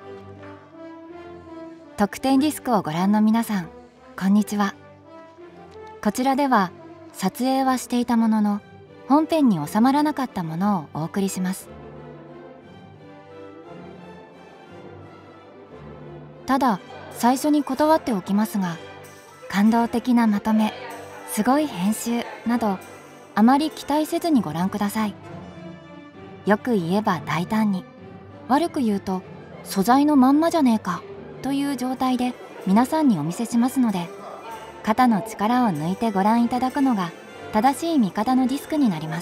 特典ディスクをご覧の皆さん、こんにちは。こちらでは撮影はしていたものの本編に収まらなかったものをお送りします。ただ最初に断っておきますが、感動的なまとめ、すごい編集などあまり期待せずにご覧ください。よく言えば大胆に、悪く言うと素材のまんまじゃねえかという状態で皆さんにお見せしますので、肩の力を抜いてご覧いただくのが正しい見方のディスクになります。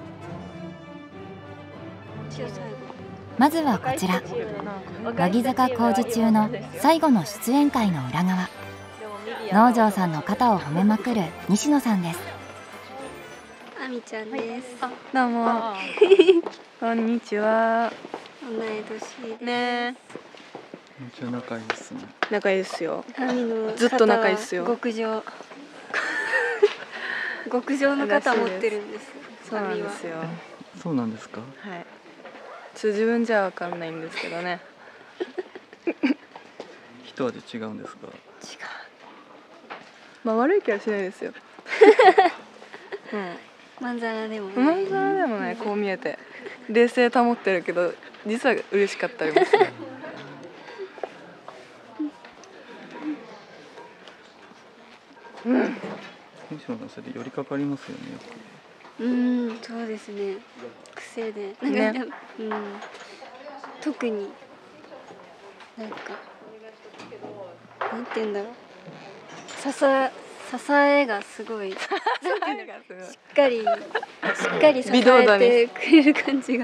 まずはこちら、乃木坂工事中の最後の出演会の裏側。能條さんの肩を褒めまくる西野さんです。 あみちゃんです。 どうも。こんにちは。 同い年です。 ね。 めっちゃ仲いいですね。 仲いいですよ。 あみのずっと仲いいですよ。 極上。極上の肩持ってるんです。 そうなんですよ。 そうなんですか。 はい。自分じゃわかんないんですけどね。 一味違うんですか。 違う。まあ悪い気はしないですよ。うん。 まんざらでもない。 まんざらでもない。こう見えて冷静保ってるけど、実は嬉しかったりもする。うん。 西野さん、それで寄りかかりますよね。 そうですね。癖で、 ね。 特になんかなんて言うんだろう。支えがすごい。しっかり支えてくれる感じが。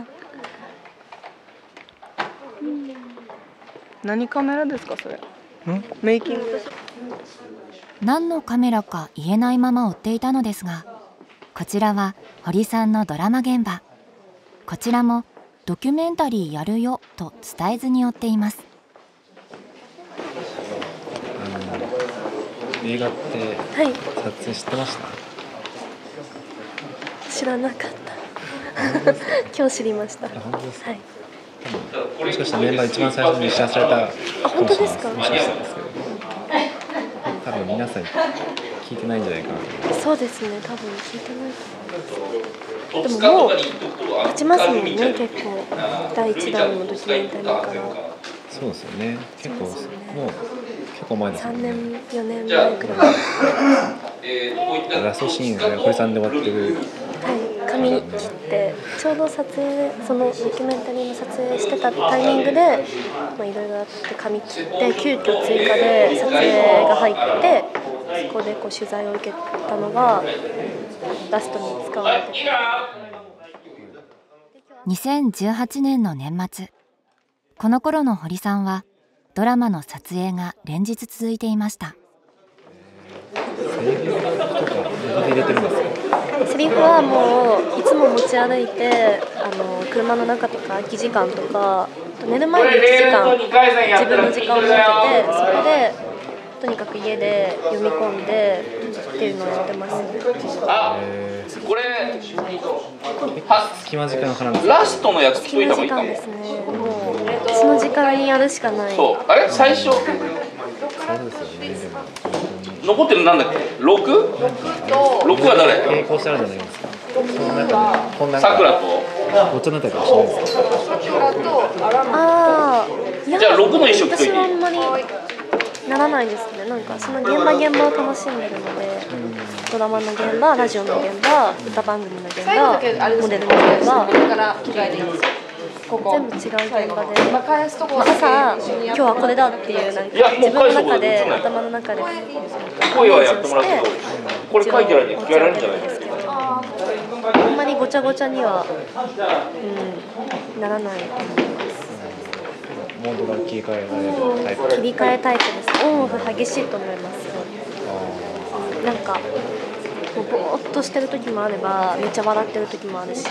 何カメラですかそれ？メイキング。 何のカメラか言えないまま追っていたのですが、こちらは堀さんのドラマ現場。こちらもドキュメンタリーやるよと伝えずに追っています。 映画って撮影知ってました？ 知らなかった。今日知りました。 本当ですか？ はい。 もしかしたらメンバー一番最初に知らされたかもしれないです。もしかしたらですけど、多分皆さん聞いてないんじゃないかなと思います。 そうですね。多分聞いてないと思います。でももう経ちますもんね。結構第一弾のドキュメンタリーから。 そうですよね。結構もう結構前ですもん 3 ね。 年4年前くらい。 ラストシーンが堀さんで終わってる。 はい、髪切ってちょうど撮影、そのドキュメンタリーの撮影してたタイミングで、いろいろあって髪切って急遽追加で撮影が入って、そこでこう取材を受けたのがラストに使われてた。 2018年の年末、この頃の堀さんはドラマの撮影が連日続いていました。 セリフとか入れてるんですか？ セリフはもういつも持ち歩いて、車の中とか空き時間とか、寝る前に1時間自分の時間を設けて、そこでとにかく家で読み込んでっていうのをやってます。 これ隙間時間からラストのやつ聞いといた方がいいかも。 ですね。もうその時間にやるしかない。 そう、あれ最初そうですよね。でも残ってるなんだっけ？6は誰？ 並行してあるじゃないですか。その中でこんなさくらとごっちゃになったりとかしないですか？ いや、 じゃあ6の衣装着といていい？ 私はあんまりならないですね。なんかその現場を楽しんでるので、ドラマの現場、ラジオの現場、歌番組の現場、モデルの現場、全部違う現場で、朝今日はこれだっていうなんか自分の中で頭の中で声はやってもらうけど、これ書いてあるんで着替えられるんじゃないですか？ あんまりごちゃごちゃには、ならないと思います。 モードが切り替えられるタイプ。 切り替えタイプです。オンオフ激しいと思います。なんかぼーっとしてる時もあればめっちゃ笑ってる時もあるし、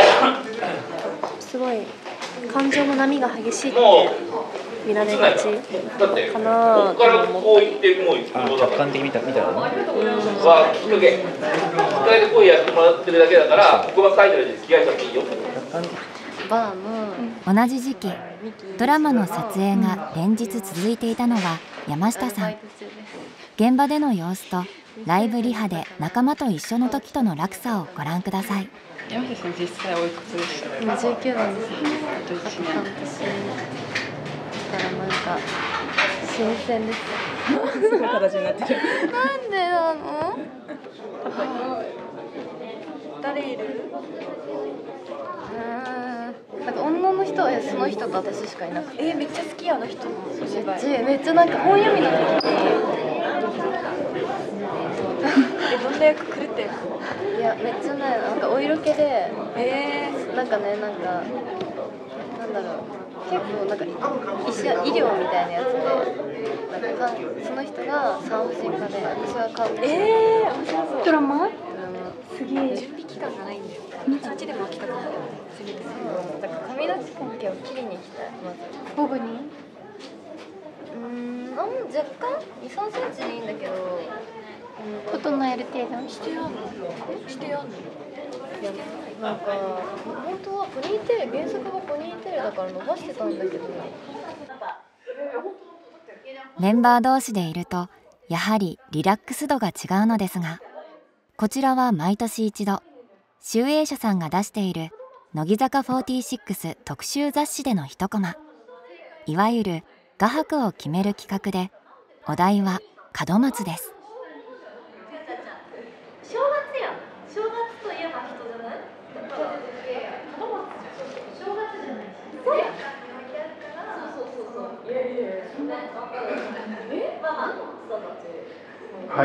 すごい感情の波が激しいって見られがちかなと思って。 客観的に見たらね。 はきっかけで声やってもらってるだけだから、ここが書いてあるんで着替えちゃっていいよ。 客観的バーの同じ時期ドラマの撮影が連日続いていたのは山下さん。現場での様子とライブリハで仲間と一緒の時との落差をご覧ください。 山下さん実際おいくつでしたか？ 今19なんですよ。 あと1年。 半年だからなんか新鮮です。 すごい形になってる。 なんでなの？誰いる？なんか女の人はその人と私しかいなくて。めっちゃ好きあの人のお芝居。めっちゃなんか本読みの時に。どんな役狂った役？いやめっちゃねなんかお色気で。なんかねなんだろう結構なんか医療みたいなやつでなんかその人が産婦人科で私は看護師。面白そう。ドラマ？すげえ。準備期間がないんだよ。そっちでも企画なんだよね。だから髪の毛関係を切りに行きたい。まず。ボブに？若干2、3センチでいいんだけど。整える程度。してやんの？してやんの？なんか本当はポニーテール原作がポニーテールだから伸ばしてたんだけど。 メンバー同士でいるとやはりリラックス度が違うのですが、こちらは毎年一度集英社さんが出している乃木坂46特集雑誌での一コマ、いわゆる画伯を決める企画で、お題は門松です。 正月や。正月といえば人じゃない？正月じゃないし。そうや。そう。いや。 はい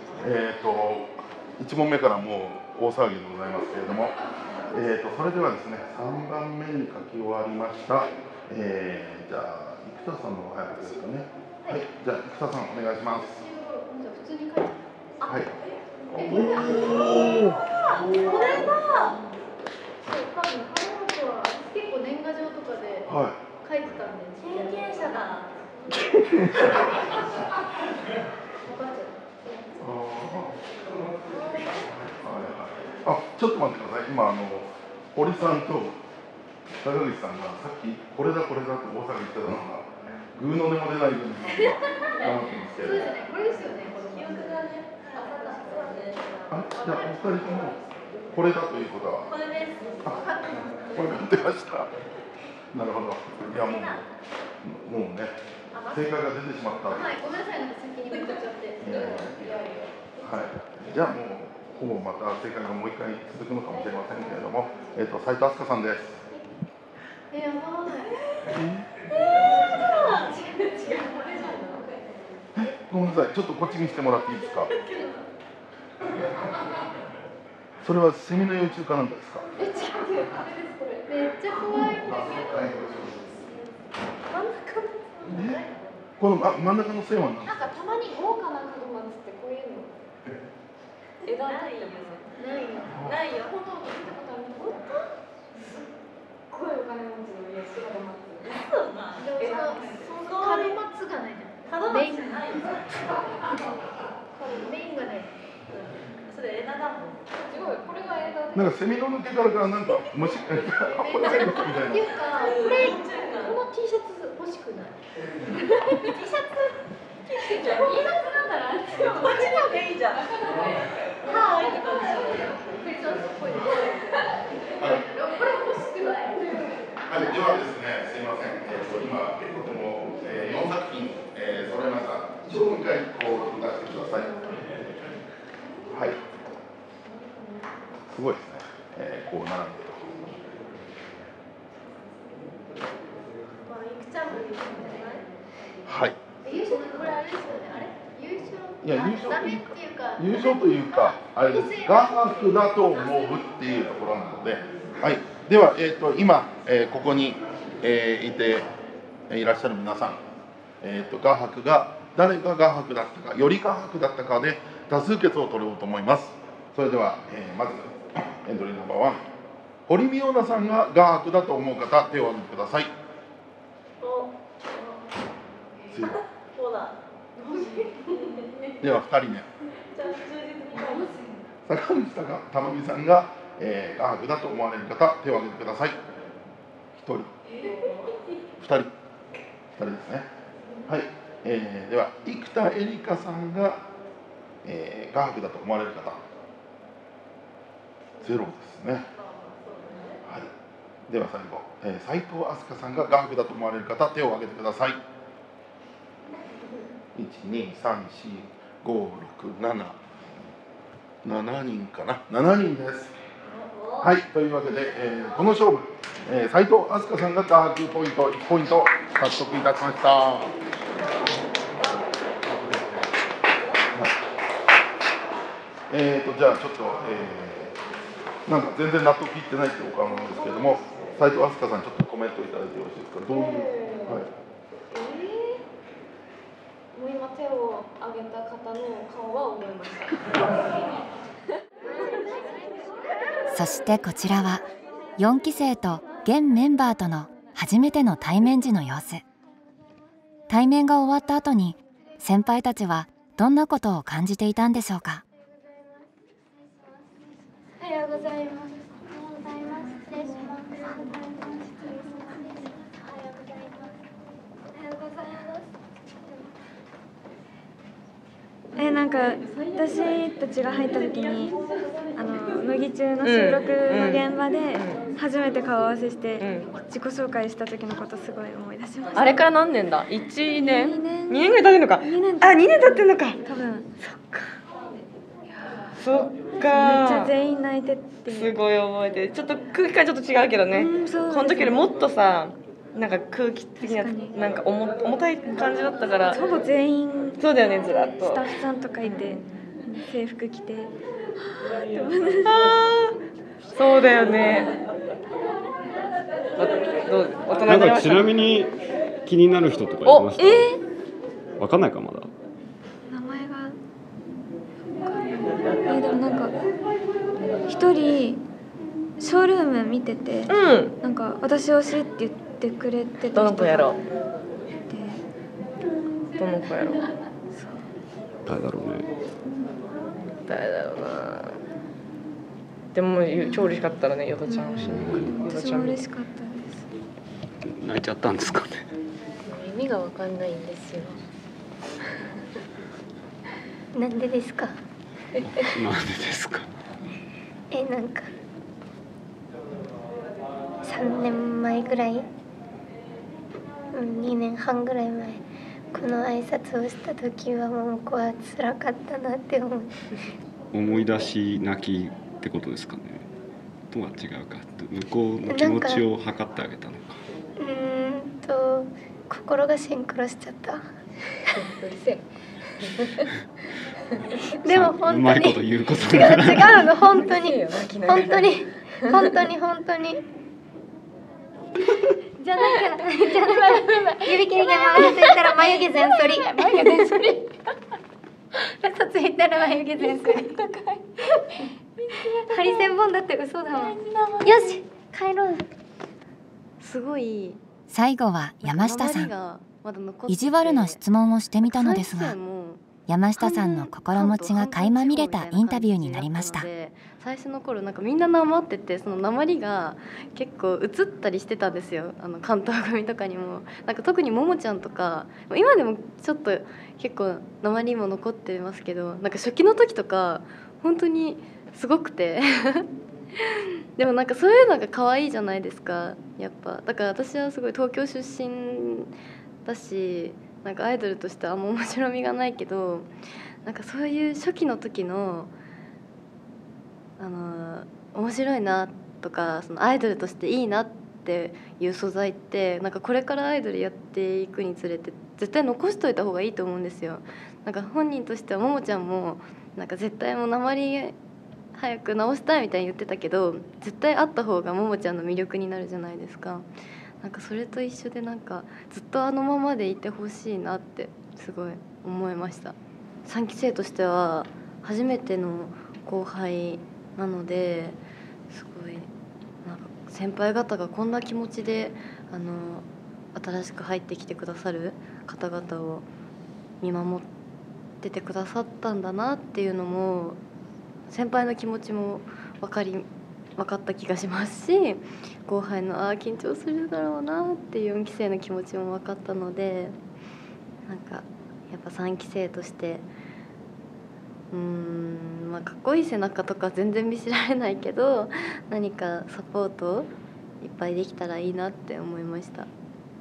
。1問目からもう大騒ぎでございますけれども、それではですね、3番目に書き終わりました。じゃあ生田さんの方が早くですかね。はい。じゃあ生田さんお願いします。 じゃあ普通に書いて。 はい。 これだ。そう多分結構年賀状とかで書いてたんで、経験者だ。分かっちゃう。ちょっと待ってください。今堀さんと坂口さんがさっきこれだと大騒ぎしてたのがグーの音も出ないように頑張ってますけど。そうですね。これですよね。この記憶がね。じゃあお二人ともこれだということは。これです。分かってました。なるほど。いやもうね正解が出てしまった。はい。ごめんなさい。なんか先に向かっちゃって。はい。じゃあもうほぼまた正解がもう一回続くのかもしれませんけれども、斉藤飛鳥さんです。 やばい。 ごめんなさい。ちょっとこっちにしてもらっていいですか。それはセミの幼虫かなんかですか。 違う。めっちゃ怖い。 この真ん中の線は何ですか。 なんかたまに豪華な門松ってこういうの。枝ないよ。ないよ。本当見たことある。本当。すっごいお金持ちの家門松。そうな。門松がないじゃん。門松ない。メインがない。それ枝だもん。すごい。これが枝。 なんかセミの抜け殻からなんか虫みたいな。 っていうかこれこの T シャツ欲しくない。T シャツ。T シャツなんだな。こっちの方がいいじゃん。はい。クリスマスっぽいです。これ欲しくない。 はい、ではですね、すみません。今結構も4作品揃えました。一応もう一回こう出してください。はい。すごいですね。こう並んで。はい。 優勝これあれですよね。あれ？優勝。 いや優勝ダメっていうか。 優勝というかあれです。画伯だと思うっていうところなので、はい。では今ここにいていらっしゃる皆さん、画伯が誰が画伯だったか、より画伯だったかで多数決を取ろうと思います。それでは、まずエントリーナンバー1、堀美央奈さんが画伯だと思う方、手を挙げてください。では2人目、坂口珠美さんが、画伯だと思われる方、手を挙げてください。 人、2人ですね。はい、では生田絵梨花さんが、画伯だと思われる方、ゼロですね。はい、では最後、斉藤飛鳥さんが画伯だと思われる方、手を挙げてください。1、2、3、4、5、6、7人かな、7人です。はい、というわけで、この勝負、斉藤飛鳥さんが画伯ポイント1ポイント獲得いたしました。じゃあちょっと、なんか全然納得いってないってお顔なんですけれども、斉藤飛鳥さん、ちょっとコメントいただいてよろしいですか。どういう、はい、 もう今手を挙げた方の顔は思いました。 そしてこちらは4期生と現メンバーとの初めての対面時の様子。対面が終わった後に先輩たちはどんなことを感じていたんでしょうか。 おはようございます。おはようございます。失礼します。おはようございます。失礼します。おはようございます。おはようございます。 なんか私たちが入った時に麦中の収録の現場で初めて顔合わせして自己紹介した時のことすごい思い出しました。 あれから何年だ？1年 2 2年ぐらい経ってるのか。2年経ってるのか。 多分そっかめっちゃ全員泣いてってすごい覚えてる。ちょっと空気感ちょっと違うけどね、この時よりもっとさ、なんか空気的ななんか重たい感じだったから。 ほぼ全員そうだよね、ずらっとスタッフさんとかいて制服着てそうだよね。どう大人になりました？ ちなみに気になる人とかいました？わかんないかまだ。 名前がでもなんか一人ショールーム見てて、なんか私推しって言ってくれてた人がいて、 どの子やろう？どの子やろう？ 誰だろうね。 誰だろうな。でも超嬉しかったらね、ヨタちゃん推しに。 私も嬉しかったです。 泣いちゃったんですかね。 意味がわかんないんですよ。なんでですか？ なんでですか？ なんか3年前ぐらい、2年半ぐらい前、この挨拶をした時は桃子は辛かったなって思う。 思い出し泣きってことですかね。とは違うか。向こうの気持ちを測ってあげたのか。 心がシンクロしちゃった。 うるせえ。 でも本当にうまいこと言うこと違うの、本当に本当にじゃなきゃ指切りが回っていったら眉毛全剃り嘘ついたら眉毛全剃りハリセンボンだって嘘だもん。よし帰ろう。 すごい最後は山下さん。意地悪な質問をしてみたのですが、山下さんの心持ちが垣間見れたインタビューになりました。 最初の頃なんかみんななまってて、そのなまりが結構映ったりしてたんですよ。関東組とかにもなんか特にももちゃんとか今でもちょっと結構なまりも残ってますけど、なんか初期の時とか本当にすごくてでもなんかそういうのが可愛いじゃないですか、やっぱ。だから私はすごい東京出身だし、なんかアイドルとしてはあんま面白みがないけど、なんかそういう初期の時の面白いなとか、そのアイドルとしていいなっていう素材って、なんかこれからアイドルやっていくにつれて絶対残しといた方がいいと思うんですよ。なんか本人としてはももちゃんもなんか絶対もうなまり早く直したいみたいに言ってたけど、絶対あった方がももちゃんの魅力になるじゃないですか。なんかそれと一緒で、なんかずっとあのままでいてほしいなってすごい思いました。3期生としては初めての後輩なので、すごいなんか先輩方がこんな気持ちで新しく入ってきてくださる方々を見守っててくださったんだなっていうのも、先輩の気持ちも分かり分かった気がしますし、後輩の緊張するだろうなっていう4期生の気持ちも分かったので、なんかやっぱ3期生としてまあ、かっこいい背中とか全然見せられないけど、何かサポートいっぱいできたらいいなって思いました。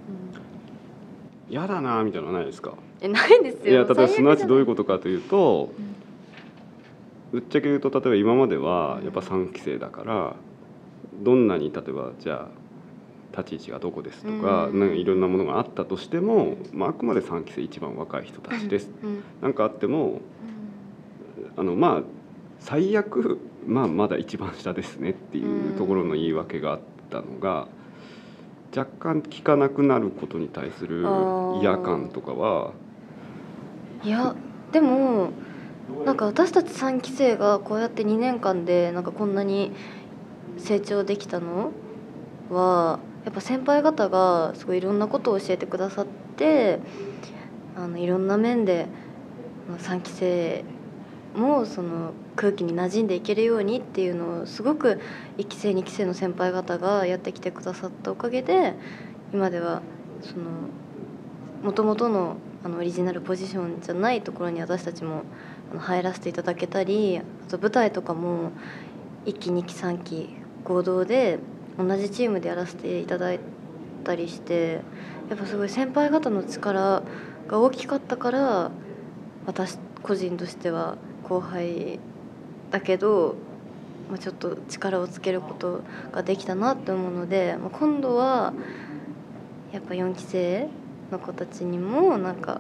嫌だなみたいなのないですか？ ないですよ。 いや、例えばすなわちどういうことかというと、ぶっちゃけ言うと、例えば今まではやっぱ3期生だから、どんなに例えばじゃあ立ち位置がどこですとか、なんかいろんなものがあったとしても、まあ、あくまで3期生一番若い人たちです、なんかあっても、まあ最悪、まだ一番下ですねっていうところの言い訳があったのが、若干聞かなくなることに対する嫌感とかは。 いやでもなんか私たち3期生がこうやって2年間でなんかこんなに成長できたのは、やっぱ先輩方がすごいいろんなことを教えてくださって、いろんな面で3期生もその空気に馴染んでいけるようにっていうのをすごく1期生2期生の先輩方がやってきてくださったおかげで、今ではその元々のオリジナルポジションじゃないところに私たちも入らせていただけたり、あと舞台とかも1期2期3期合同で同じチームでやらせていただいたりして、やっぱすごい先輩方の力が大きかったから、私個人としては後輩だけど、ちょっと力をつけることができたなって思うので、今度はやっぱ4期生の子たちにもなんか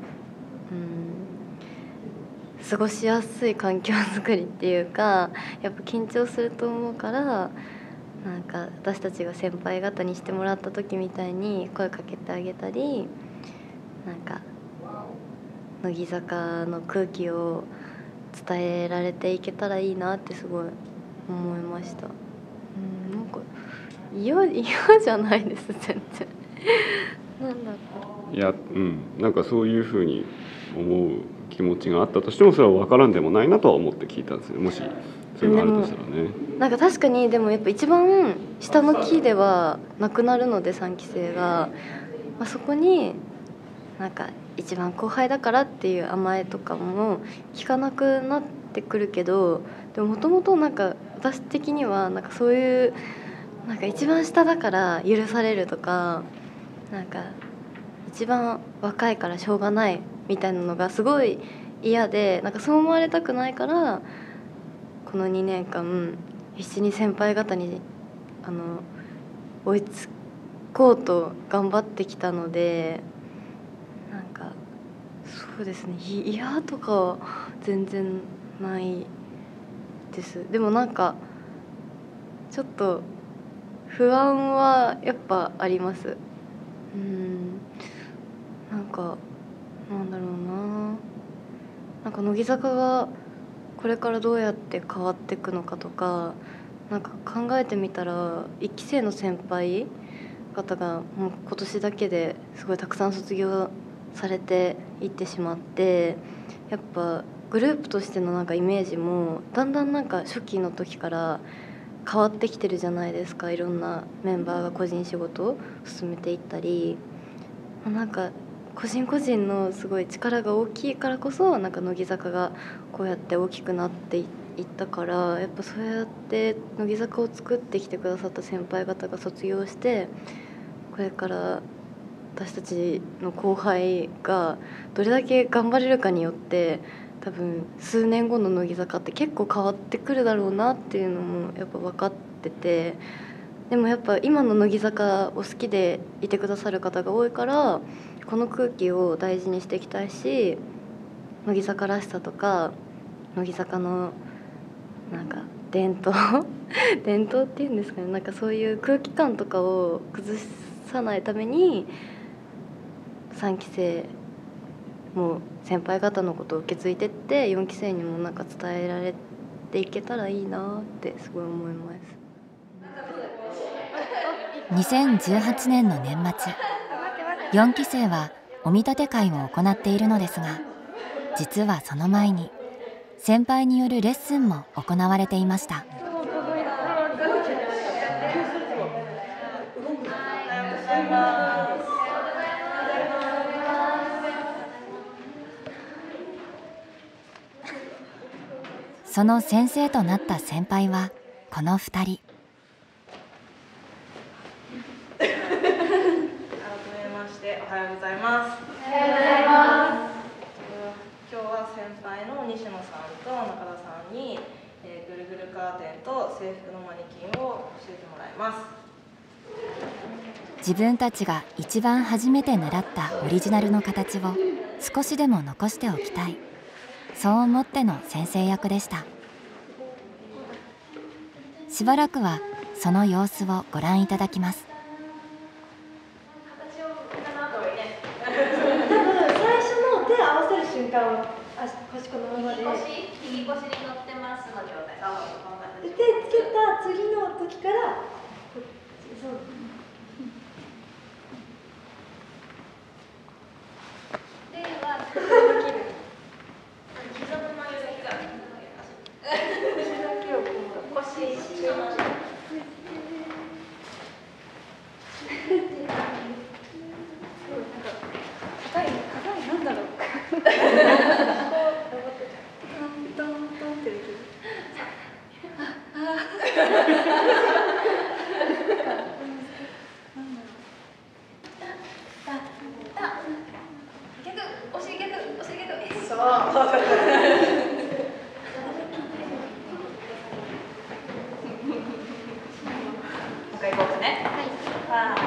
過ごしやすい環境づくりっていうか、やっぱ緊張すると思うから、なんか私たちが先輩方にしてもらった時みたいに声かけてあげたり、なんか乃木坂の空気を伝えられていけたらいいなってすごい思いました。なんか嫌じゃないです全然。なんだろう。 いや、なんかそういうふうに思う気持ちがあったとしても、それは分からんでもないなとは思って聞いたんですよ。もしそういうのがあるとしたらね。 なんか確かにでもやっぱ一番下の期ではなくなるので3期生が、そこになんか一番後輩だからっていう甘えとかも聞かなくなってくるけど、でももともとなんか私的にはなんかそういうなんか一番下だから許されるとか、なんか一番若いからしょうがないみたいなのがすごい嫌で、なんかそう思われたくないからこの2年間必死に先輩方に追いつこうと頑張ってきたので、なんかそうですね、嫌とかは全然ないです。でもなんかちょっと不安はやっぱあります。なんかなんだろうな、なんか乃木坂がこれからどうやって変わっていくのかとか、なんか考えてみたら1期生の先輩方がもう今年だけですごいたくさん卒業されていってしまって、やっぱグループとしてのなんかイメージもだんだんなんか初期の時から変わってきてるじゃないですか。いろんなメンバーが個人仕事を進めていったり、なんか個人個人のすごい力が大きいからこそ、なんか乃木坂がこうやって大きくなっていったから、やっぱそうやって乃木坂を作ってきてくださった先輩方が卒業して、これから私たちの後輩がどれだけ頑張れるかによって、多分数年後の乃木坂って結構変わってくるだろうなっていうのもやっぱ分かってて、でもやっぱ今の乃木坂を好きでいてくださる方が多いから、この空気を大事にしていきたいし、乃木坂らしさとか乃木坂のなんか伝統っていうんですかね、なんかそういう空気感とかを崩さないために3期生も先輩方のことを受け継いでって4期生にもなんか伝えられていけたらいいなってすごい思います。 2018年の年末、4期生はお見立て会を行っているのですが、実はその前に先輩によるレッスンも行われていました。 ざいます。 その先生となった先輩はこの2人。 改めましておはようございます。 おはようございます。 今日は先輩の西野さんと中田さんに、ぐるぐるカーテンと制服のマネキンを教えてもらいます。 自分たちが一番初めて習ったオリジナルの形を少しでも残しておきたい、そう思っての先生役でした。しばらくはその様子をご覧いただきます。 最初の手を合わせる瞬間は腰このままで右腰に乗ってますの状態。 手つけた次の時からそうでは膝の曲げだけが膝だけを腰中の硬いなんだろうトントントンってできる。逆、お尻逆、お尻逆。そう。もう一回いこうかね。はい。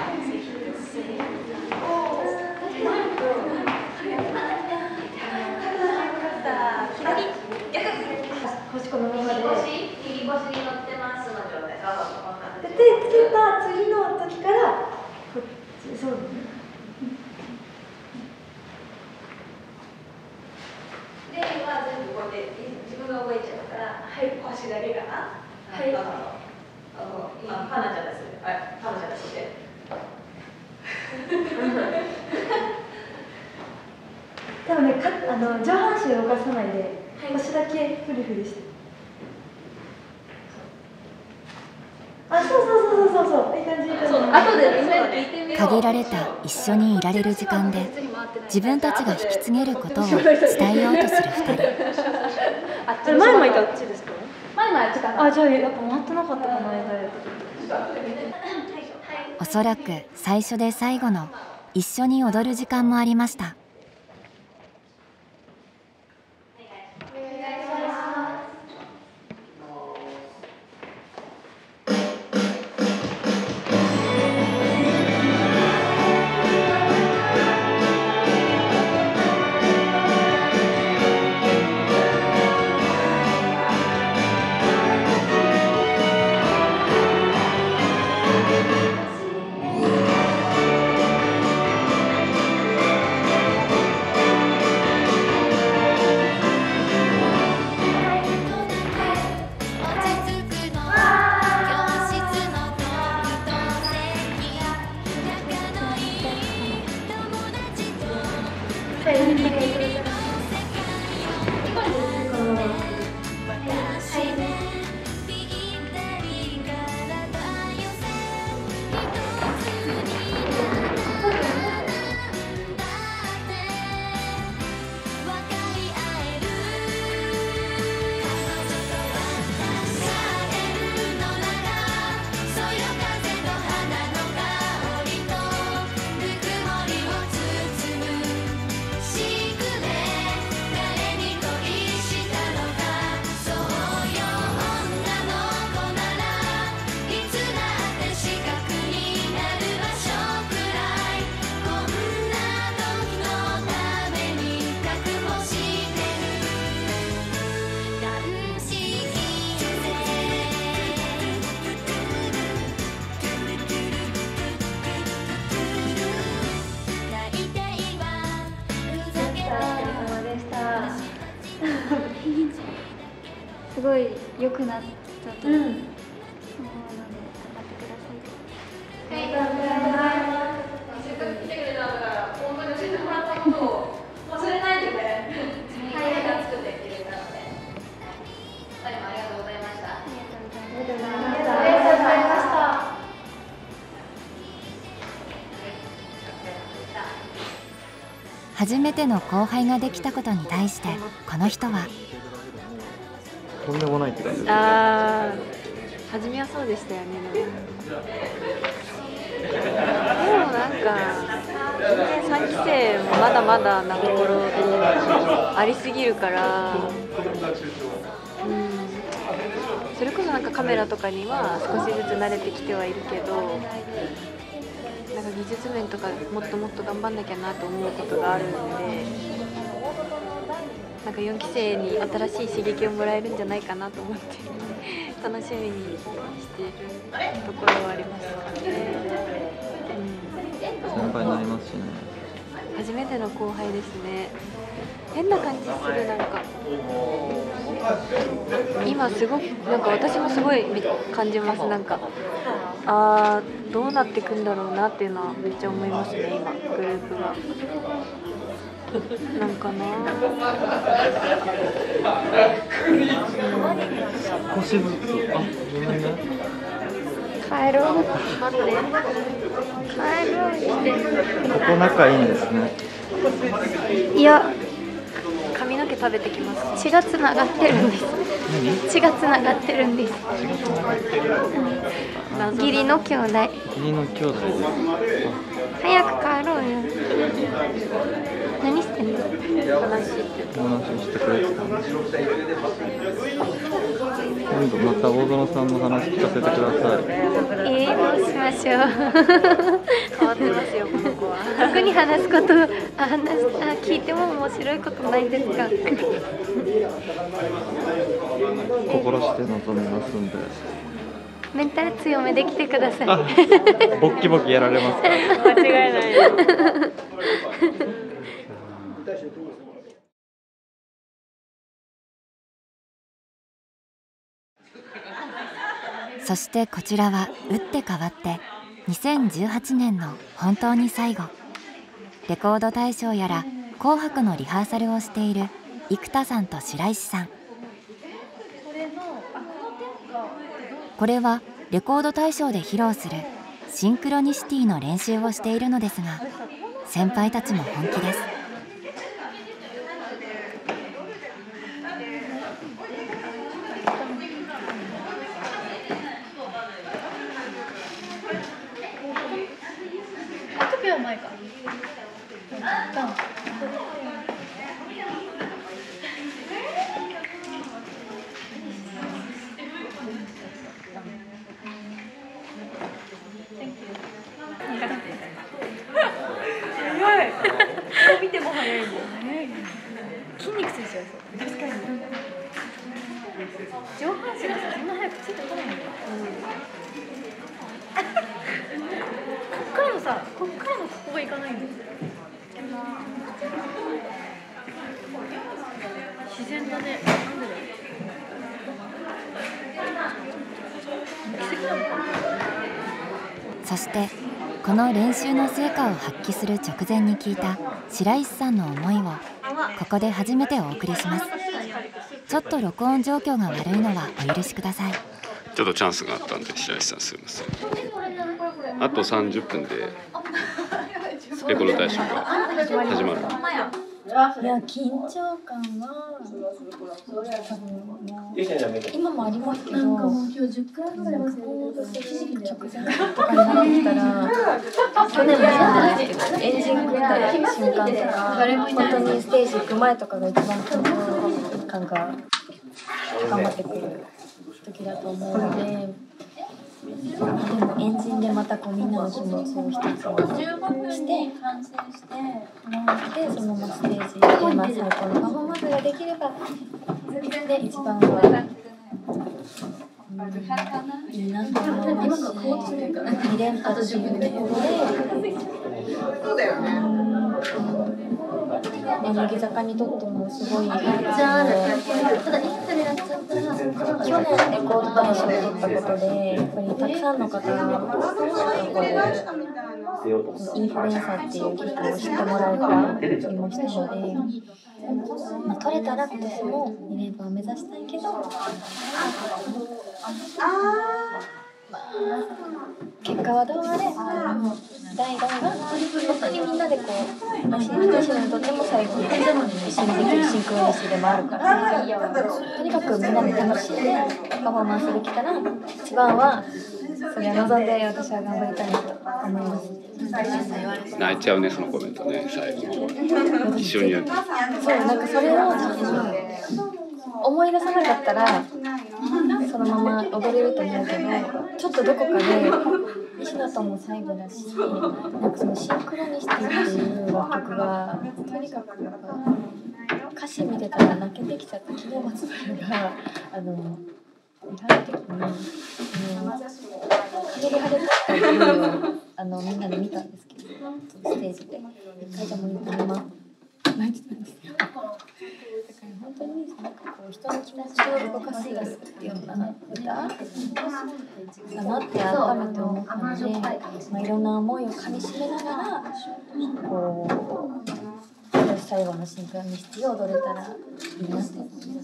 腰このままで右腰に乗ってますの状態。 手つけた次の時からこっちそうでは全部こうやって自分が覚えちゃうから、はい、腰だけかな。はい。今パナちゃんです。パナちゃんですって。 多分ね、上半身を動かさないで、腰だけフリフリして。あ、そう、いい感じ。 後でみんなに聞いてみよう。 限られた一緒にいられる時間で自分たちが引き継げることを伝えようとする2人。 前いたあっちですか？ 前あっちかな。 あ、じゃあやっぱ回ってなかったかな。 おそらく最初で最後の一緒に踊る時間もありました。 すごい良くなったと思うので、頑張ってください。 ありがとうございます。せっかく来てくれたんだから、本当に教えてもらったことを忘れないでね。はい、作ってくれたので。二人もありがとうございました。ありがとうございました。ありがとうございました。 初めての後輩ができたことに対してこの人はとんでもないって感じです。 初めはそうでしたよね。でもなんか全然3期生もまだまだなところありすぎるから、それこそなんかカメラとかには少しずつ慣れてきてはいるけど、なんか技術面とかもっともっと頑張んなきゃなと思うことがあるんで、なんか4期生に新しい刺激をもらえるんじゃないかなと思って楽しみにしているところはありますね。 先輩になりますしね。 初めての後輩ですね。変な感じする。なんか今すごくなんか私もすごい感じます。なんかどうなってくんだろうなっていうのはめっちゃ思いますね。今グループがなんかな少しずつごめんね。 帰ろう。待って。帰ろうして。 ここ仲いいんですね。 いや、髪の毛食べてきます。血がつながってるんです。血がつながってるんです。義理の兄弟。 義理の兄弟です。 早く帰ろうよ。何してんの？話してくれてた。今度また大園さんの話聞かせてください。 どうしましょう。変わってますよ、この子は。特に話すこと聞いても面白いことないですか？ 心して臨みますんで。 メンタル強めできてください。 ボッキボキやられますか？ 間違いない。 そしてこちらは打って変わって2018年の本当に最後、レコード大賞やら紅白のリハーサルをしている生田さんと白石さん。これはレコード大賞で披露するシンクロニシティの練習をしているのですが、先輩たちも本気です。 見ても早いんだよ。筋肉ついちゃう。確かに。上半身がさ、そんな早くついてこないんだよ。こっからのさ、ここがいかないんだよ。自然だね。なんでだよ。 そしてこの練習の成果を発揮する直前に聞いた白石さんの思いをここで初めてお送りします。ちょっと録音状況が悪いのはお許しください。 ちょっとチャンスがあったんで白石さんすいません。あと30分でレコード大賞が始まる。 いや緊張感は今もありますけど、なんかもう今日10回ぐらい忘れてる直前とかになってきたら、去年もそうなんですけど、エンジン組んだ瞬間とか本当にステージ行く前とかが一番緊張感が高まってくる時だと思うので、でもエンジンでまたこうみんなの気持ちを一つにして、でそのままステージで最高のパフォーマンスができればで一番はいいなと思いますし、2連覇っていうところで乃木坂にとってもすごい去年レコード大賞を取ったことでやっぱりたくさんの方がインフルエンサーっていう曲を知ってもらえたりもしたので、取れたら今年も2連覇を目指したいけど結果はどうあれ第5話が本当にみんなでこう私自身にとっても最後に一緒にできるシンクロニシティでもあるからとにかくみんなで楽しんでパフォーマンスできたら一番はそれを望んで私は頑張りたいなと思います。 泣いちゃうねそのコメントね最後一緒にやってそうなんかそれを思い出さなかったらそのまま踊れると思うけどちょっとどこかで西野とも最後だしなんかそのシンクロニシティっていう楽曲がとにかくやっぱ歌詞見てたら泣けてきちゃった木根松原がリハの時に陰り晴れたっていうのをみんなで見たんですけどステージで一回でも見たまま泣いてたんですよ。だから本当になんかこう人の気持ちを動かすような歌だなって改めて思ったので、いろんな思いをかみしめながらこう最後のシンクロニシティを踊れたらいいなって思います。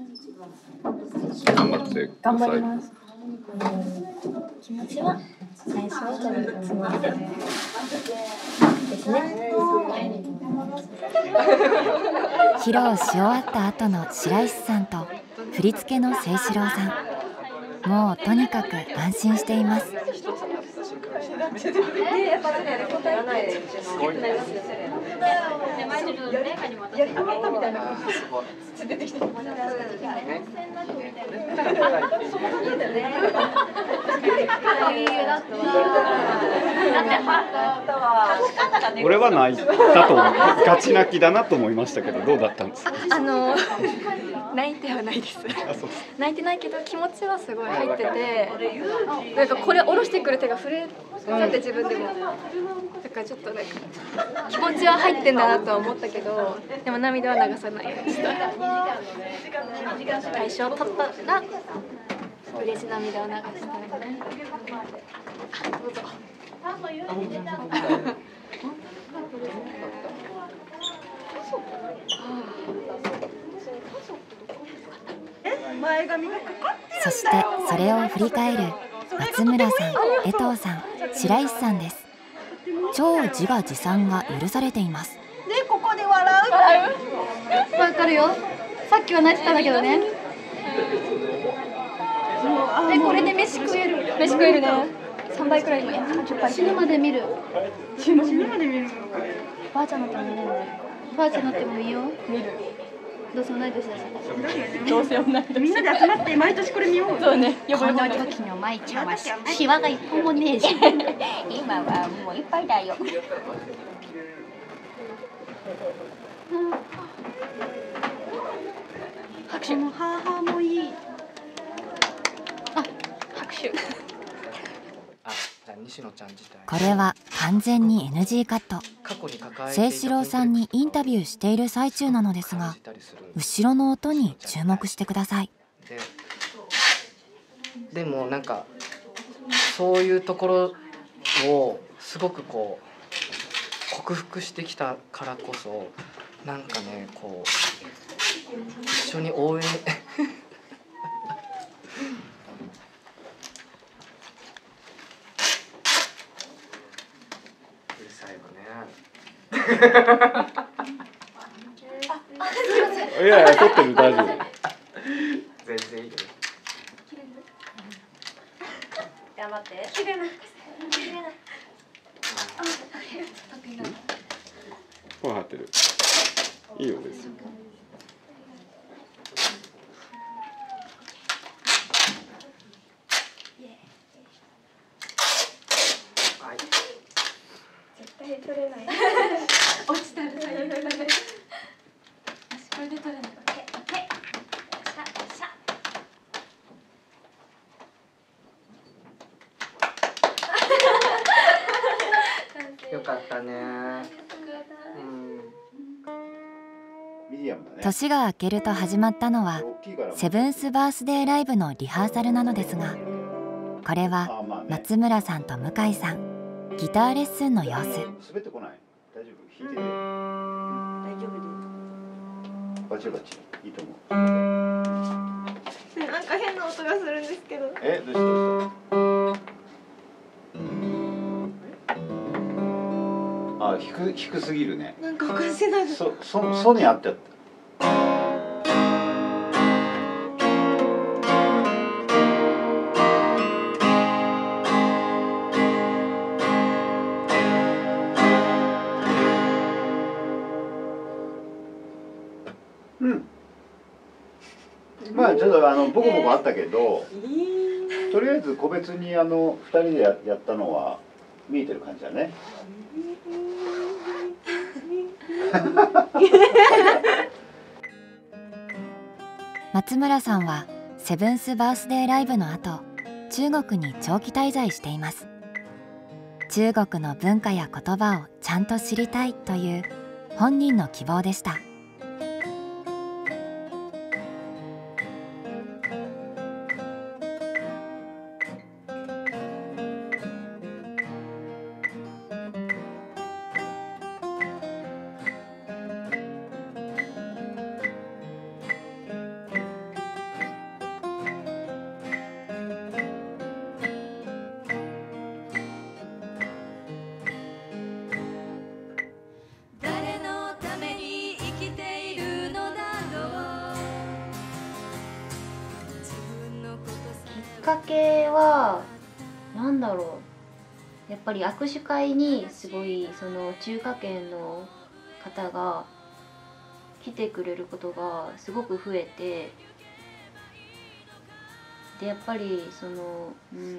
頑張って頑張ります。気持ちは最初はというつもりでですね。 披露し終わった後の白石さんと振り付けの清志郎さん、もうとにかく安心しています。 俺は泣いたと思うガチ泣きだなと思いましたけどどうだったんですか？ 泣いてはないです。泣いてないけど気持ちはすごい入ってて、なんかこれ下ろしてくる手が震えちゃって自分でも。だからちょっとなんか気持ちは入ってんだなとは思ったけど、でも涙は流さないようにした。大賞を取ったら嬉し涙を流したい。どうぞ。 そしてそれを振り返る松村さん、江藤さん、白石さんです。超自画自賛が許されています。 でここで笑う。 わかるよ。さっきは泣いてたんだけどね。でこれで飯食える。飯食えるね。3倍くらい死ぬまで見る。死ぬまで見る。ばあちゃんのっても見れるね。ばあちゃんのってもいいよ。見る。どうせ同い年だし。どうせ同い年。みんなで集まって毎年これ見よう。そうね。この時の舞ちゃんはシワが一本もねえじゃん。今はもういっぱいだよ。拍手もハーハーもいい。あ、拍手。 これは完全に NG カット。清志郎さんにインタビューしている最中なのですが、後ろの音に注目してください。 でもなんかそういうところをすごくこう克服してきたからこそなんかねこう一緒に応援いやいや撮ってる大丈夫。 全然いいよ。 頑張って。綺麗な。綺麗な。 声張ってる。いいよですよ。 絶対取れない。 落ちたら最悪だね。これで取れない。 よかったね。 年が明けると始まったのはセブンスバースデーライブのリハーサルなのですが、これは松村さんと向井さんギターレッスンの様子。 滑ってこない。大丈夫。弾いて。大丈夫です。バチバチいいと思う。 なんか変な音がするんですけど。 どうした？ あ、低すぎるね。 なんかおかしいな。 ソにあっちゃった。うん。まあちょっとボコボコあったけど、とりあえず個別に2人でやったのは見えてる感じだね。 松村さんはセブンスバースデーライブの後、中国に長期滞在しています。中国の文化や言葉をちゃんと知りたいという本人の希望でした。 きっかけはなんだろう、やっぱり握手会にすごいその中華圏の方が来てくれることがすごく増えて、でやっぱりその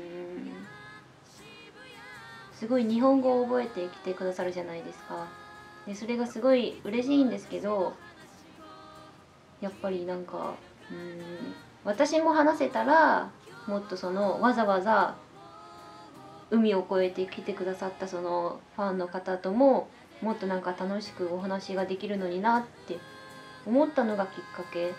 すごい日本語を覚えてきてくださるじゃないですか。でそれがすごい嬉しいんですけど、やっぱりなんか私も話せたらもっとそのわざわざ海を越えて来てくださったそのファンの方とももっとなんか楽しくお話ができるのになって思ったのがきっかけ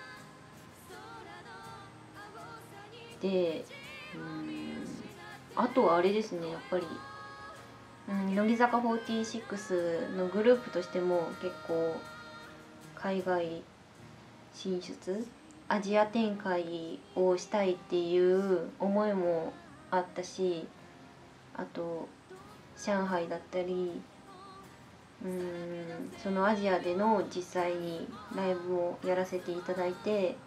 で、あとはあれですね、やっぱり乃木坂46のグループとしても結構海外進出、アジア展開をしたいっていう思いもあったし、あと上海だったりそのアジアでの実際にライブをやらせていただいて、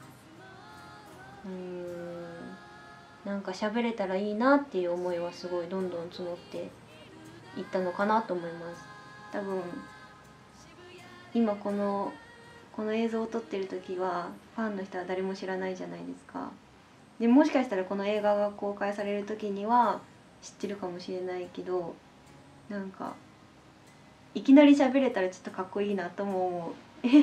なんか喋れたらいいなっていう思いはすごいどんどん募っていったのかなと思います。多分今この映像を撮ってる時はファンの人は誰も知らないじゃないですか。でもしかしたらこの映画が公開される時には知ってるかもしれないけど、なんかいきなり喋れたらちょっとかっこいいなとも思う。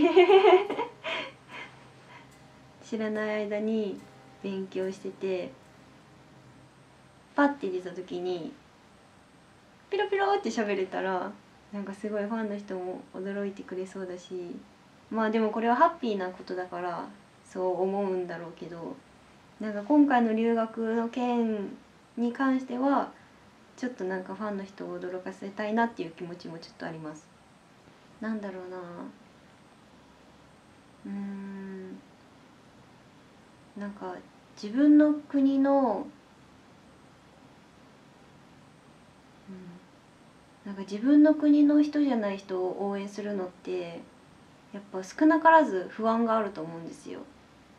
知らない間に勉強しててパッて出た時にピロピロって喋れたらなんかすごいファンの人も驚いてくれそうだし、まあでもこれはハッピーなことだからそう思うんだろうけど、なんか今回の留学の件に関してはちょっとなんかファンの人を驚かせたいなっていう気持ちもちょっとあります。なんだろうな、なんか自分の国のなんか自分の国の人じゃない人を応援するのってやっぱ少なからず不安があると思うんですよ。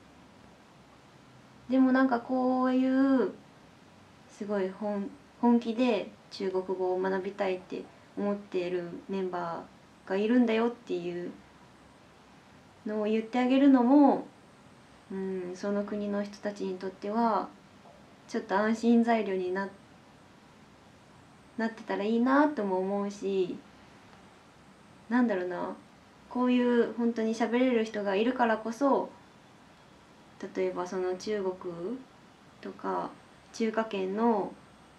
でもなんかこういうすごい本気で中国語を学びたいって思っているメンバーがいるんだよっていうのを言ってあげるのも、その国の人たちにとってはちょっと安心材料になってたらいいなとも思うし、なんだろうな、こういう本当に喋れる人がいるからこそ、例えばその中国とか中華圏の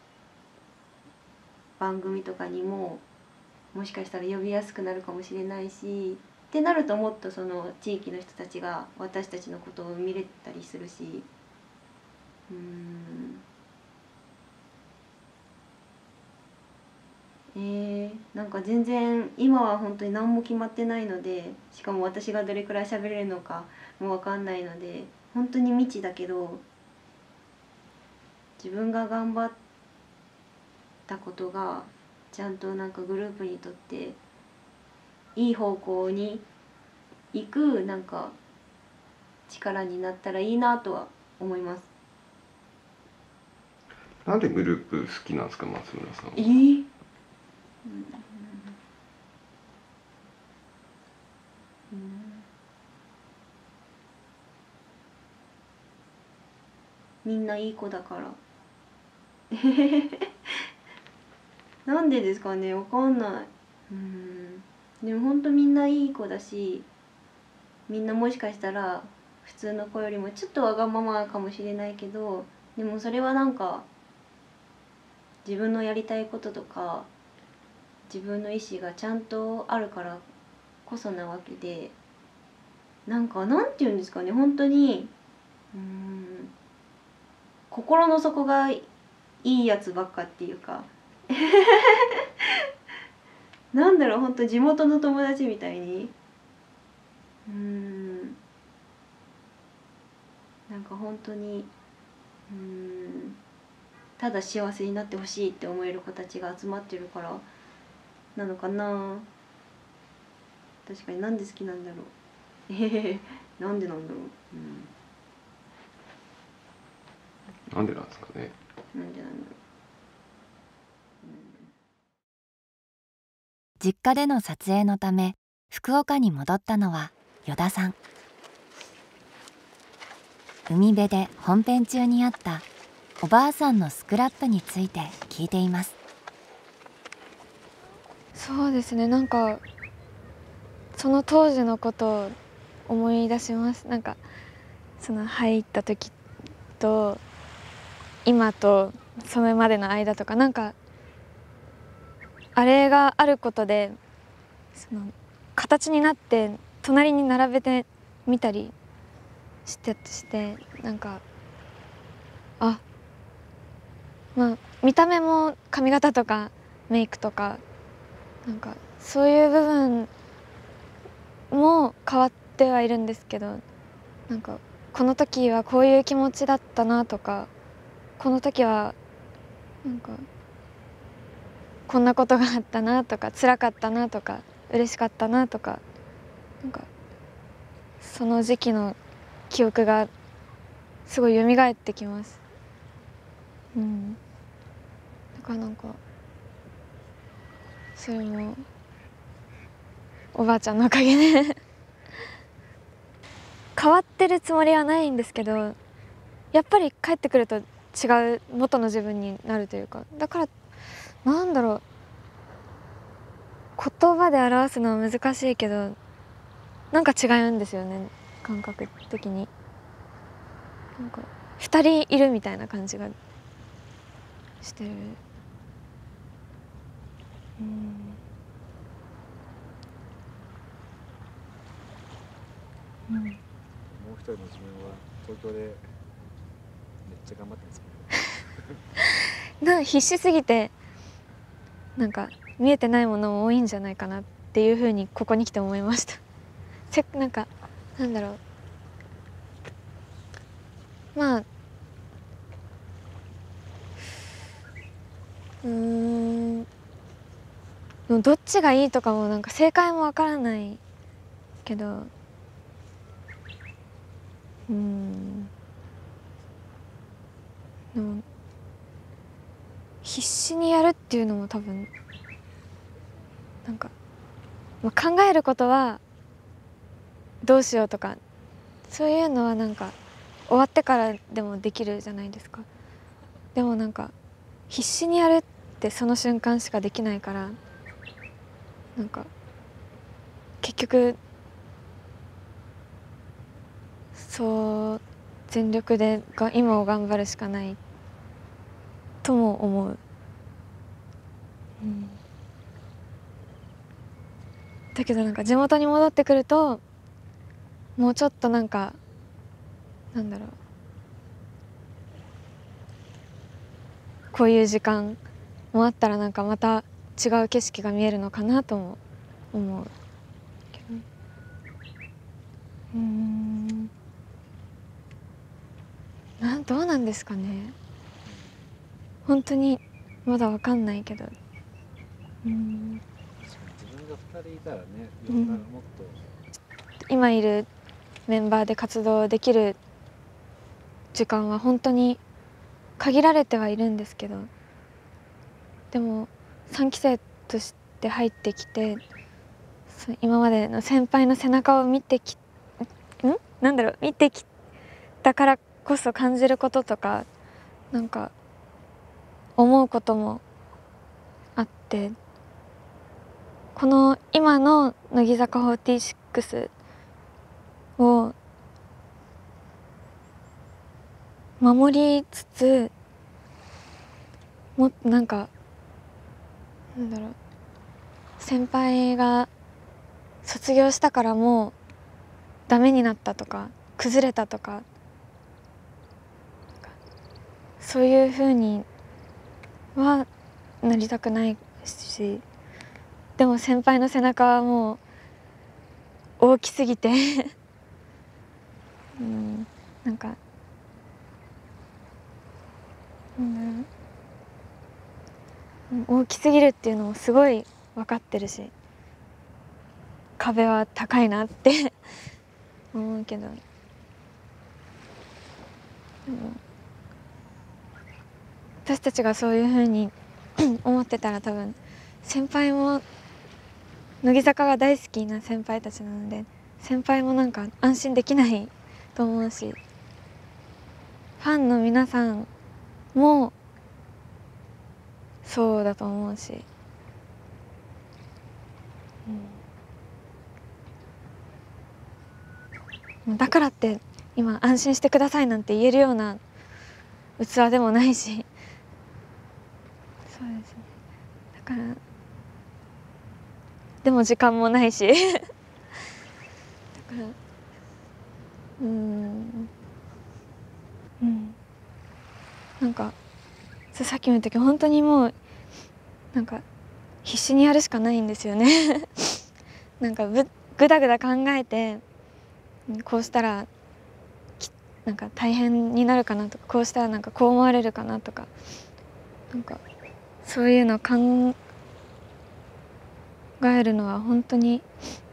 番組とかにももしかしたら呼びやすくなるかもしれないし、ってなるともっとその地域の人たちが私たちのことを見れたりするし、なんか全然今は本当に何も決まってないので、しかも私がどれくらい喋れるのかも分かんないので本当に未知だけど、 自分が頑張ったことがちゃんとなんかグループにとっていい方向に行くなんか力になったらいいなとは思います。 なんでグループ好きなんですか、松村さんは。 みんないい子だからなんでですかね、わかんない。でも本当みんないい子だし、みんなもしかしたら普通の子よりもちょっとわがままかもしれないけど、でもそれはなんか自分のやりたいこととか自分の意思がちゃんとあるからこそなわけで、なんかなんて言うんですかね、本当に心の底がいいやつばっかっていうかなんだろう、本当地元の友達みたいになんか本当にただ幸せになってほしいって思える子たちが集まってるからなのかな。確かになんで好きなんだろうなんでなんだろう、 なんでなんですかね。 なんでなんだろう。 実家での撮影のため福岡に戻ったのは依田さん。海辺で本編中にあったおばあさんのスクラップについて聞いています。 そうですね、なんかその当時のことを思い出します。なんかその入った時と今とそれまでの間とか、なんかあれがあることでその形になって隣に並べてみたりしてなんかまあ見た目も髪型とかメイクとかなんかそういう部分も変わってはいるんですけど、なんかこの時はこういう気持ちだったなとか、この時はなんかこんなことがあったなとか、辛かったなとか嬉しかったなとか、なんかその時期の記憶がすごい蘇ってきます。だからなんかそれもおばあちゃんのおかげで変わってるつもりはないんですけど、やっぱり帰ってくると違う元の自分になるというか、だからなんだろう、言葉で表すのは難しいけどなんか違うんですよね、感覚的に。なんか2人いるみたいな感じがしてる。 もう一人の自分は東京でめっちゃ頑張ってますけど必死すぎてなんか見えてないものも多いんじゃないかなっていうふうにここに来て思いました。なんかなんだろう、まあどっちがいいとかもなんか正解もわからないけど、でも必死にやるっていうのも多分なんか、考えることはどうしようとかそういうのはなんか終わってからでもできるじゃないですか。でもなんか必死にやるってその瞬間しかできないから、なんか結局そう全力で今を頑張るしかないとも思う。だけどなんか地元に戻ってくるともうちょっとなんかなんだろう、こういう時間もあったらなんかまた違う景色が見えるのかなとも思うけど、どうなんですかね。 本当にまだわかんないけど、 自分が2人いたらね、もっと今いるメンバーで活動できる時間は本当に限られてはいるんですけど、でも3期生として入ってきて、今までの先輩の背中を見てきたからこそ感じることとか、なんか思うこともあって、この今の乃木坂46を守りつつ、もっとなんか先輩が卒業したからもうダメになったとか崩れたとか、そういう風にはなりたくないし、でも先輩の背中はもう大きすぎてなんか大きすぎるっていうのもすごい分かってるし、壁は高いなって思うけど、でも私たちがそういうふうに思ってたら、多分先輩も乃木坂が大好きな先輩たちなので、先輩もなんか安心できないと思うし、ファンの皆さんもそうだと思うし、だからって今安心してくださいなんて言えるような器でもないし、そうですね、だからでも時間もないしだからなんかさっきも言ったけど、本当にもうなんか必死にやるしかないんですよねなんかぐだぐだ考えて、こうしたらなんか大変になるかなとか、こうしたらなんかこう思われるかなとか、なんかそういうのを考えるのは本当に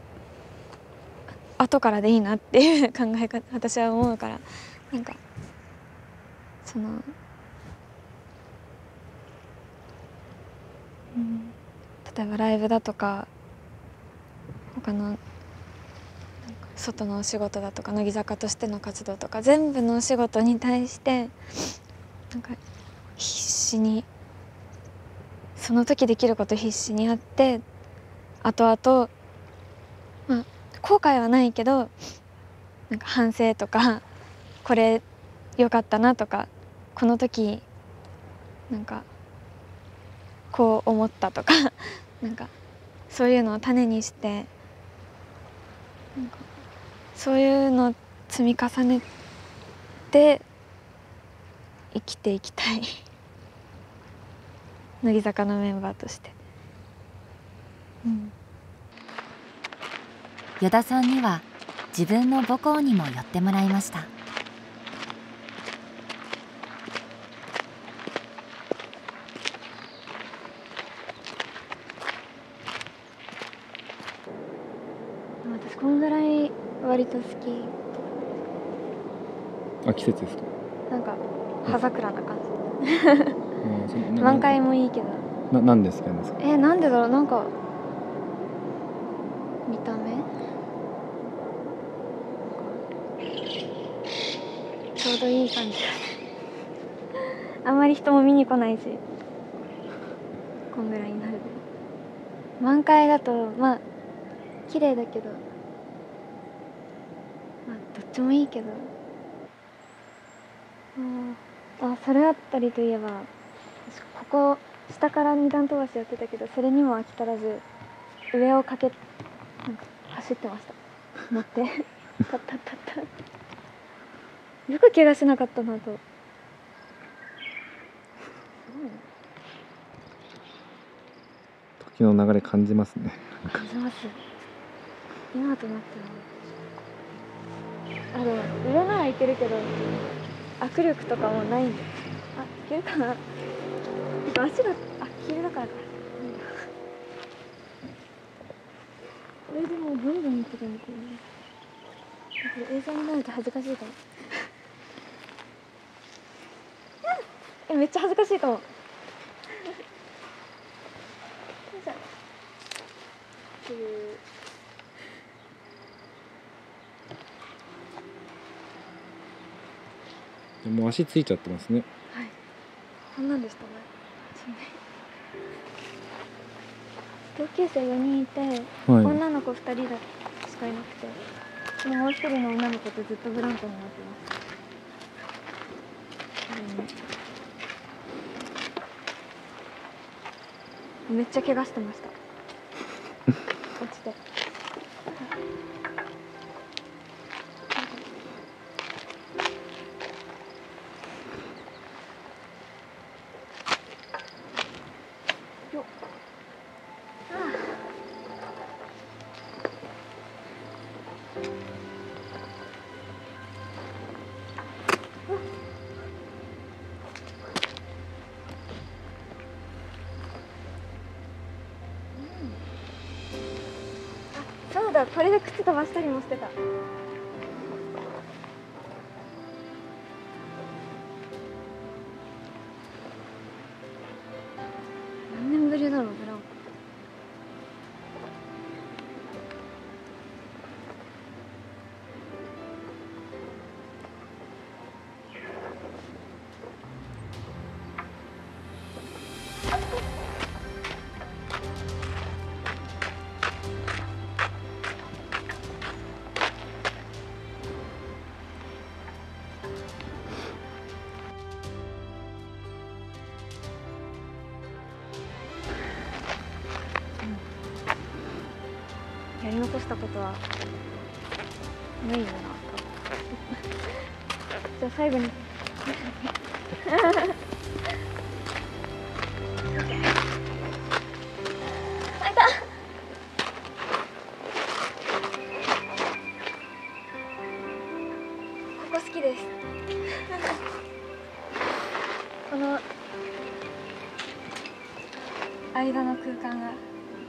後からでいいなっていう考え方、私は思うから、なんかその例えばライブだとか他の外のお仕事だとか乃木坂としての活動とか、全部のお仕事に対してなんか必死に、その時できること必死にやって、後々まあ後悔はないけど、なんか反省とか、これ良かったなとか、この時なんかこう思ったとかなんかそういうのを種にして、なんかそういうのを積み重ねて生きていきたい乃木坂のメンバーとして。 依田さんには自分の母校にも寄ってもらいました。 私こんぐらい割と好き。 季節ですか？ なんか葉桜な感じ満開もいいけど。 なんで好きなんですか？ なんでだろう、なんか見た目ちょうどいい感じあんまり人も見に来ないし、こんぐらいになる。満開だとまあ綺麗だけど、まあどっちもいいけど、それあったりといえば、ここ下から二段飛ばしやってたけど、それにも飽き足らず上をなんか走ってました。乗ってタッタッタッタッ、よく怪我しなかったなと。 時の流れ感じますね。 感じます。今となっては上ならいけるけど握力とかもないんで、いけるかな。 か足が黄色だからか。これでもブンブン言ってたんだけどね。これ映像になると恥ずかしいかも。めっちゃ恥ずかしいかも。 もう足ついちゃってますね。 はい。こんなんでしたね。同級生4人いて、女の子2人しかいなくて、もう1人の女の子とずっとブランコになってます。めっちゃ怪我してました。落ちて。よっ。そうだ、これで靴飛ばしたりもしてた。何年ぶりだろう、ブランコ。やり残したことはないよな。じゃあ最後にあいた。ここ好きです。この間の空間が。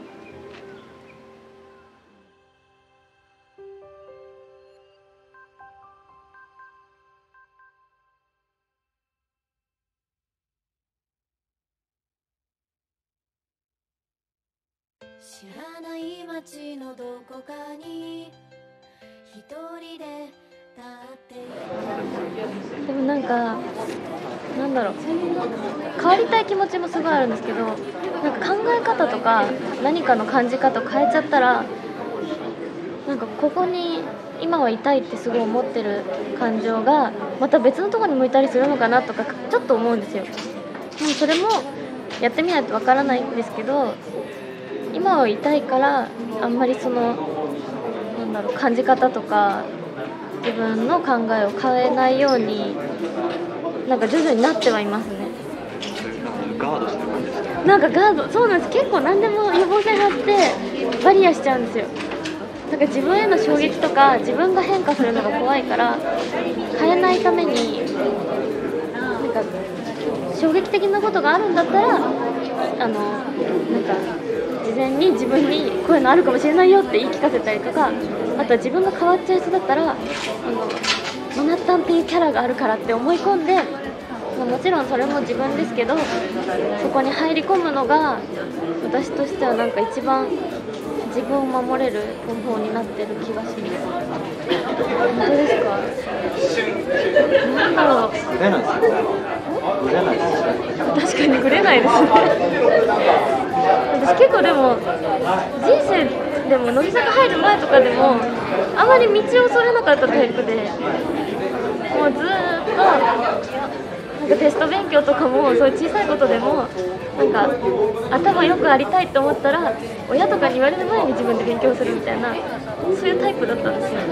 知らない街のどこかに一人で立っていでもなんかなんだろう、変わりたい気持ちもすごいあるんですけど、なんか考え方とか何かの感じ方を変えちゃったら、なんかここに今はいたいってすごい思ってる感情がまた別のところに向いたりするのかなとかちょっと思うんですよ。でもそれもやってみないとわからないんですけど、今はいたいからあんまりそのなんだろう、感じ方とか自分の考えを変えないようになんか徐々になってはいますね。 ガードしてる感じですか？ なんかガード、そうなんです。結構何でも予防線張ってバリアしちゃうんですよ。なんか自分への衝撃とか自分が変化するのが怖いから変えないために、なんか衝撃的なことがあるんだったらなんか事前に自分にこういうのあるかもしれないよって言い聞かせたりとか、あとは自分が変わっちゃう人だったらマナッタンっていうキャラがあるからって思い込んで、もちろんそれも自分ですけど、そこに入り込むのが私としてはなんか一番自分を守れる方法になってる気がします。本当ですか？なんだろう。 グレないですよ。グレないですよ。 確かにグレないですね。私結構でも人生でも乃木坂入る前とかでもあまり道をそれなかったタイプで、もうずーっとなんかテスト勉強とかもそういう小さいことでもなんか頭よくありたいって思ったら親とかに言われる前に自分で勉強するみたいな、そういうタイプだったんですよ。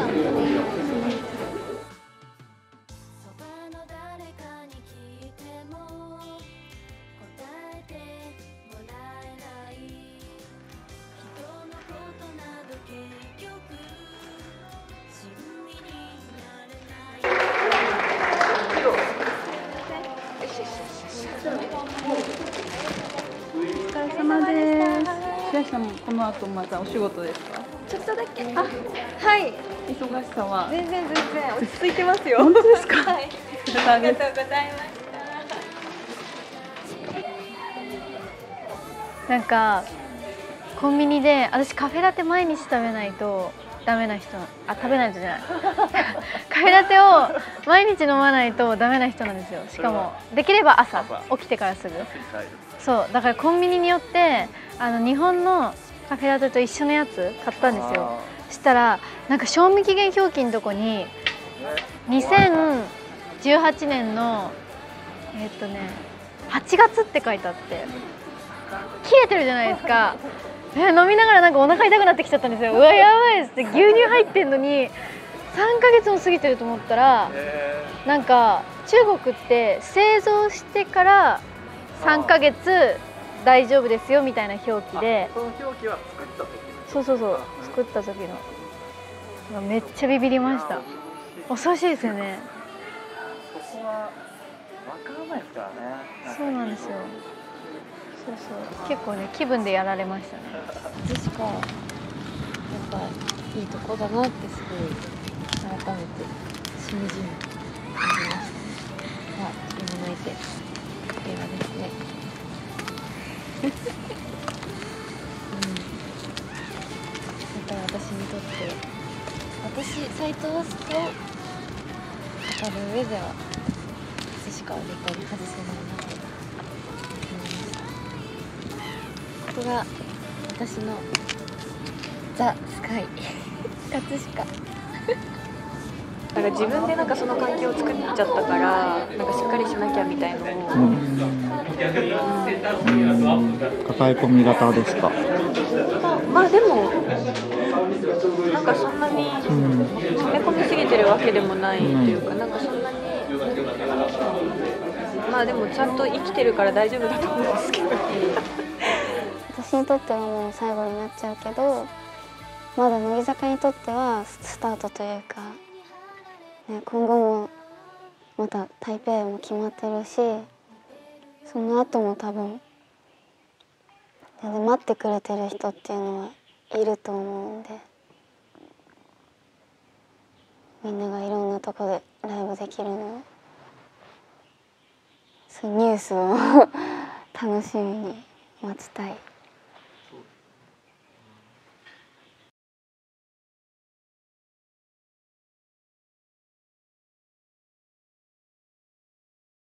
この後またお仕事ですか？ ちょっとだけ。あ、はい。 忙しさは全然落ち着いてますよ。 本当ですか？ はい。ありがとうございました。 なんかコンビニで私カフェラテ毎日食べないとダメな人、食べないとじゃないカフェラテを毎日飲まないとダメな人なんですよ。しかもできれば朝起きてからすぐ。そうだからコンビニによって日本のカフェラテと一緒のやつ買ったんですよ。したらなんか賞味期限表記のとこに2018年の8月って書いてあって切れてるじゃないですか。飲みながらなんかお腹痛くなってきちゃったんですよ。うわやばいですって、牛乳入ってんのに3ヶ月も過ぎてると思ったら、なんか中国って製造してから3ヶ月大丈夫ですよみたいな表記で、 この表記は作った時。 そう作った時のめっちゃビビりました。恐ろしいですよね。 そこは分からないですからね。 そうなんですよ。結構ね気分でやられましたね。 ジェシカやっぱいいとこだなってすごい改めてしみじみ思いました。今泣いて映画ですね。やっぱり私にとって斉藤飛鳥を語る上ではジェシカは絶対に外せないなと。ここが私のザ・スカイ葛飾。 なんか自分でなんかその環境を作っちゃったからなんかしっかりしなきゃみたいのを、 抱え込み型ですか？ まあでもなんかそんなに詰め込みすぎてるわけでもないというか、なんかそんなにまあでもちゃんと生きてるから大丈夫だと思うんですけど私にとってはもう最後になっちゃうけど、まだ乃木坂にとってはスタートというか、ね、今後もまた台北も決まってるし、その後も多分待ってくれてる人っていうのはいると思うんで、みんながいろんなとこでライブできるのを、そういうニュースを楽しみに待ちたい。